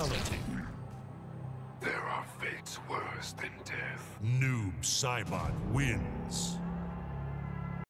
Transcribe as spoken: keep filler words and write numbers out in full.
Fatality. There are fates worse than death. Noob Saibot wins.